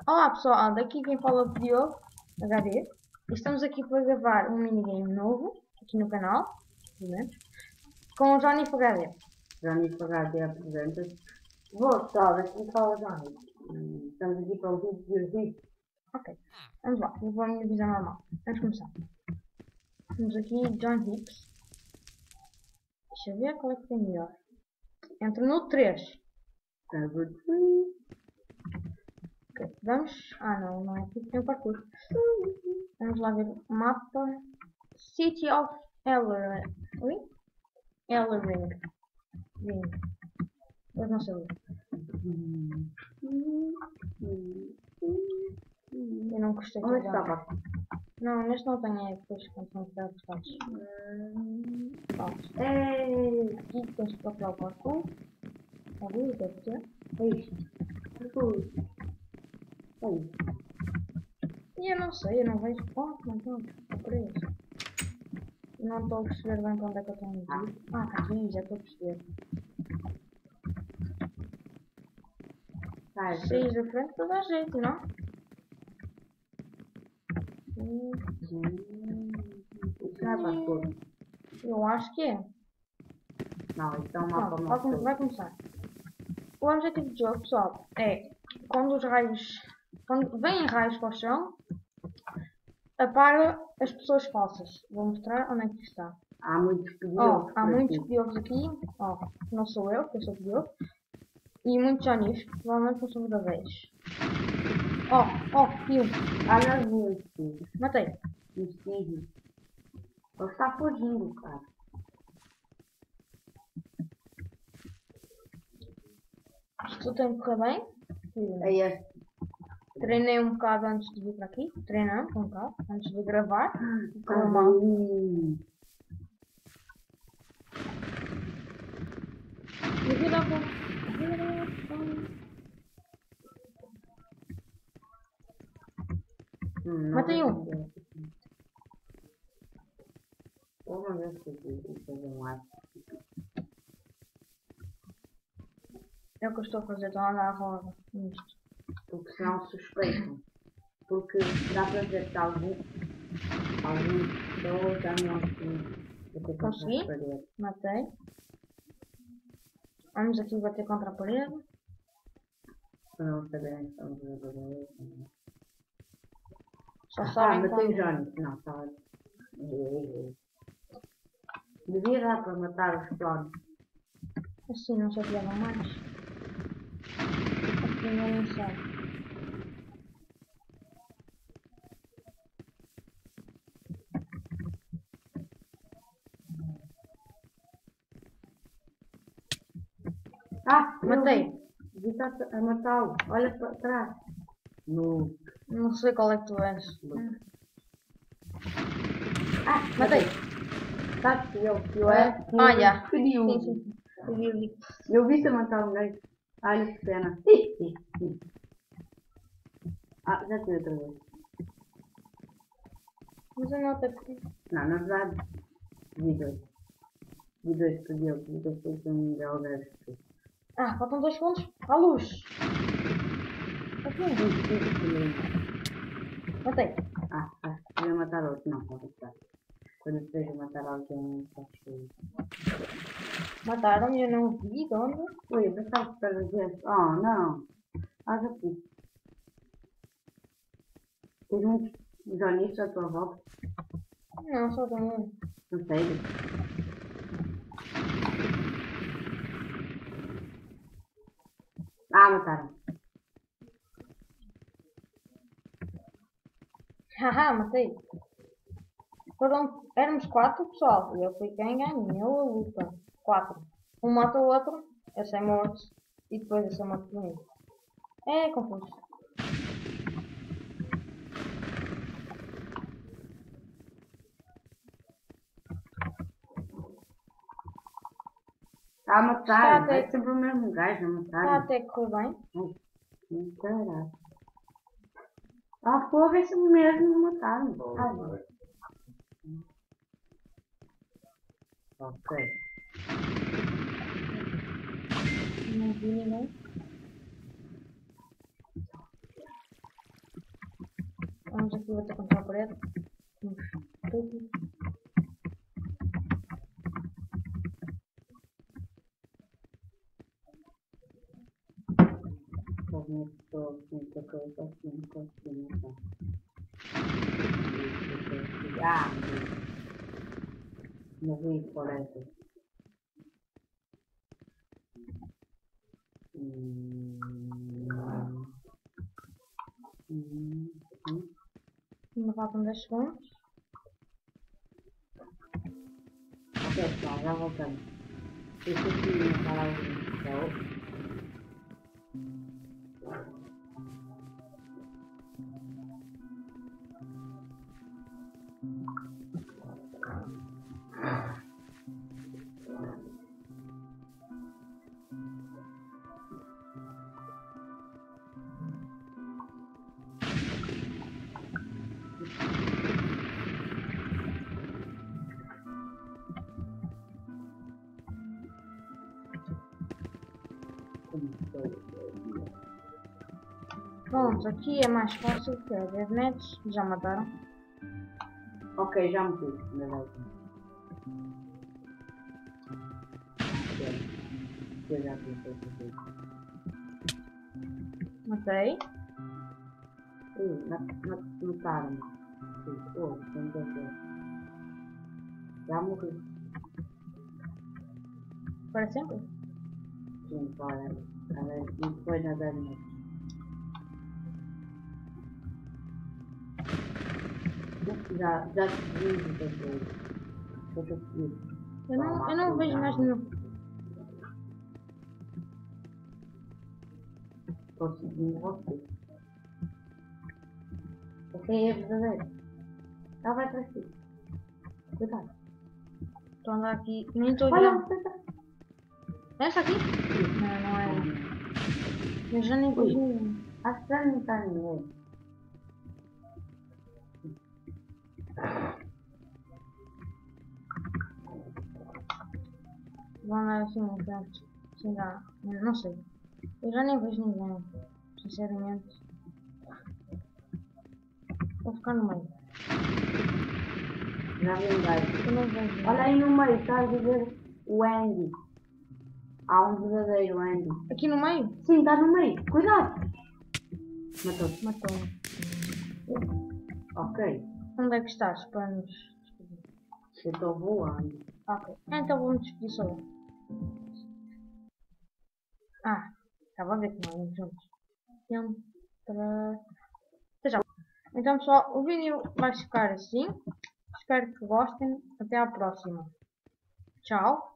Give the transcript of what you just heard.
Olá pessoal, daqui quem fala é o Diogo HD. Estamos aqui para gravar um minigame novo aqui no canal, com o Johnny HD. Johnny HD apresenta-se. Boa pessoal, aqui fala Johnny. Estamos aqui para o vídeo de hoje. Ok, vamos lá, vou pôr a minha visão normal. Vamos começar. Temos aqui John Hicks. Deixa eu ver qual é que tem melhor. Entra no 3. Ok, vamos. Ah não, não é aqui que tem o parkour. Vamos lá ver o mapa. City of Ellering. Ellering. Mas não sei. Eu não gostei de jogar. Não, neste não tenho, é depois quando são apertados. Pronto. Aqui tens que procurar o parkour. Ali, deve ter. É isto. É isso. E eu não sei, eu não vejo. Oh, não estou. É por isso. Não estou a perceber bem quando é que eu estou metido. Ah, aqui, já estou a perceber. Saís da frente para dar jeito, não? Isso não é parkour. Eu acho que é. Não, isso é um mapa Pronto, vai começar. O objetivo do jogo, pessoal, é quando os raios. Quando vêm raios para o chão, apaga as pessoas falsas. Vou mostrar onde é que está. Há muitos piolhos. Há muitos piolhos aqui. Não sou eu, que eu sou piolho. E muitos Johnnies, que provavelmente não são verdadeiros. Piolho. Não vi. Matei. Ele está fugindo, cara. Isto tem que correr bem. É este. Treinei um bocado antes de vir para aqui. Treinamos um bocado antes de gravar. Tá mal. Matei um. Vamos ver se eu fazer um ar. É o que eu estou a fazer, estou a andar a roda nisto. Porque senão suspeitam. Porque dá para ver que alguns pessoas já não assim. Consegui? Matei. Vamos aqui bater contra a parede. Para não saberem que estamos verdadeiro. Só sabem matei o Johnny. Não, estava. Devia dar para matar os clones. Assim não se ativam mais. Assim não me sabe. Matei. Está a matá-lo. Olha para trás. Não sei qual é que tu és. Matei. Sabes que eu já. frio. Sim. Eu vi-te a matar um gajo. Olha que pena. Já te outra vez. Mas eu não atacei. Não, na verdade, vi dois perdeu. Vi dois foi um grau deve. Faltam 2 segundos. À luz. Matei. Ia matar outro. Não, pode estar. Quando esteja a matar alguém, está cheio. Mataram-me, eu não vi de onde. Oi, eu pensava que estava a dizer. Oh, não. Já fiz. Tens muitos Johnnies à tua volta? Não, só tem um. Não sei. Mataram. Haha, matei. Éramos 4 pessoal. E eu fui quem ganhou a luta. 4. Um mata o outro, esse é morto. E depois esse é morto por mim. É confuso. A matar. É sempre o mesmo gajo a matar. Está até que correr bem. Caralho. Fogo, é sempre o mesmo a matar. Ok. Não vi ninguém. Vamos aqui bater contra a parede. Vamos tudo. Uma pessoa com muita coisa assim, assim, então. Ah, morri por essa. Ainda faltam 10 segundos. Ok, pessoal, já voltamos. Este aqui não está lá no céu. Pronto, aqui é mais fácil que é 10 metros. Já mataram. Ok, já me pus, na verdade. Eu já pensei fazer. Matei. Mataram-me. Oh, tem que ser. Já morri. Para sempre. Sim, para. E depois na verdade. Já descobri muita coisa. Eu não vejo mais nenhum. Consegui você. Essa aí é verdadeira. Ela vai para ti. Cuidado. Estou a andar aqui. Nem estou a Olha, olhar. você tá. Essa aqui? Não, não é. Eu já nem vejo nenhum. Acho que já não está ninguém. Vou andar assim em frente. Sem dar. Não sei. Eu já nem vejo ninguém. Sinceramente. Vou ficar no meio. Na verdade. Eu não vejo ninguém. Olha aí no meio, está a dizer o Andy. Há um verdadeiro Andy. Aqui no meio? Sim, está no meio. Cuidado. Matou-te. Matou-me. Ok. Onde é que estás para nos despedir? Eu estou voando. Ok. Então vou-me despedir só eu. Ah, estava a ver que não íamos juntos. Até já. Então pessoal, o vídeo vai ficar assim. Espero que gostem. Até à próxima. Tchau.